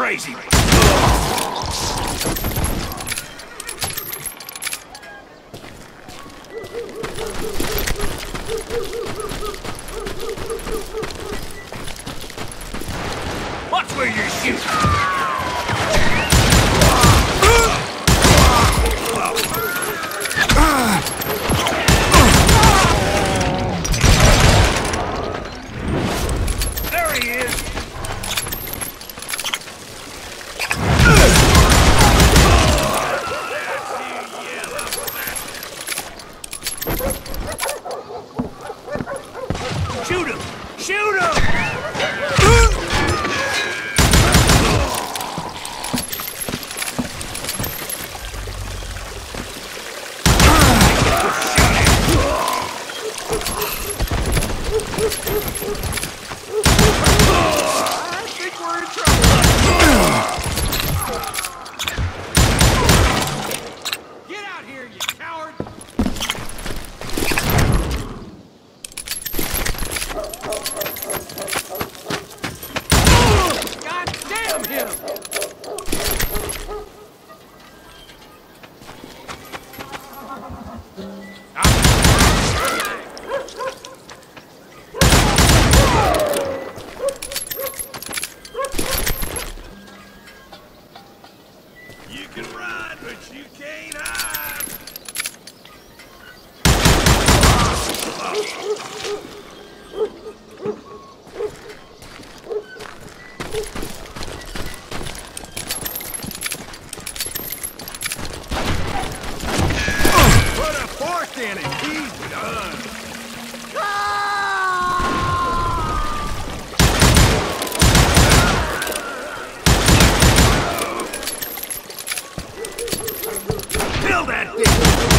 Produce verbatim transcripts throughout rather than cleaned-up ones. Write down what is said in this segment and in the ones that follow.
crazy. Watch where you shoot. There he is. Shoot him! Shoot him! I think we're in trouble. Get out here, you coward! God damn him! You can run, but you can't hide. Put a fork in it. He's done. Kill that thing!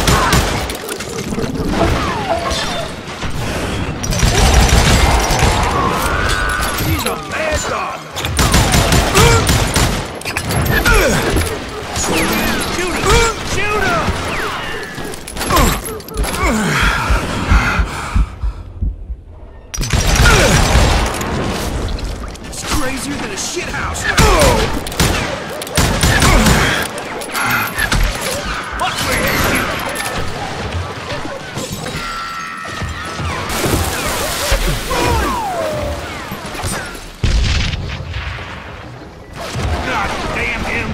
He's a mad dog! Shoot him! Shoot him! It's crazier than a shithouse! Watch where you shoot! God damn him!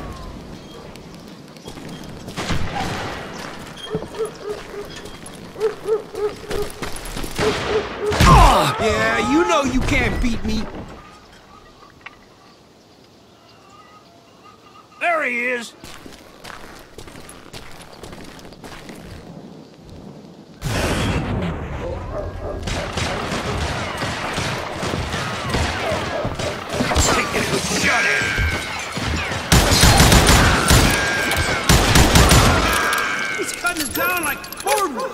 Oh, yeah, you know you can't beat me. There he is. Take it, shut it. He's cutting us down like cordwood.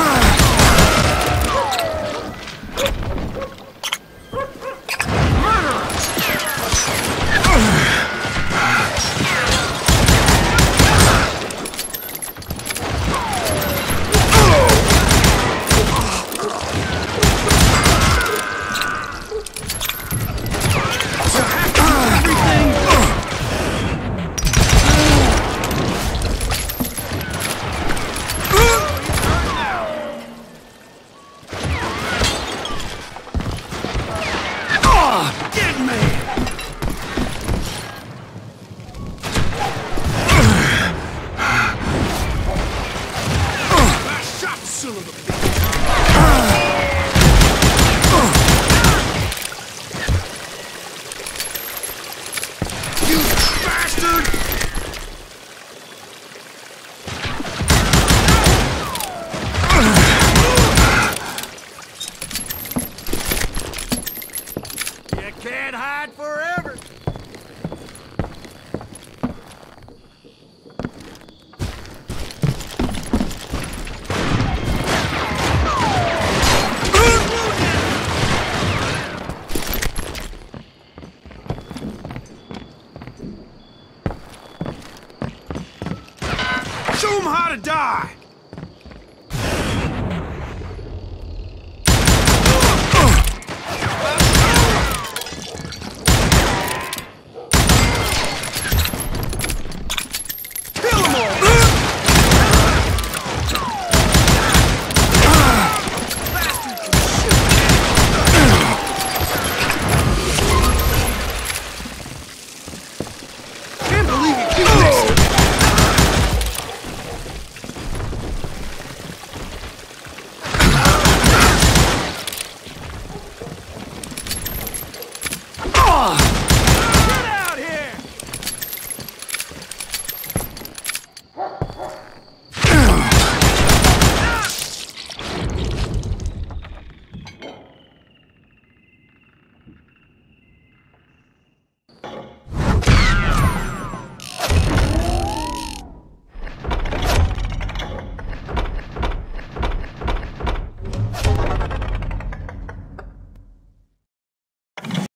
Can't hide forever. Show them how to die. Oh!